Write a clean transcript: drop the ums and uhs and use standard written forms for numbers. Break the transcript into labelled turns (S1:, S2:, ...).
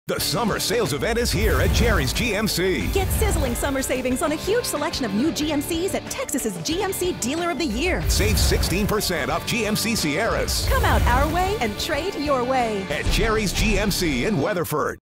S1: The summer sales event is here at Jerry's GMC.
S2: Get sizzling summer savings on a huge selection of new GMCs at Texas's GMC Dealer of the Year.
S1: Save 16% off GMC Sierras.
S2: Come out our way and trade your way
S1: At Jerry's GMC in Weatherford.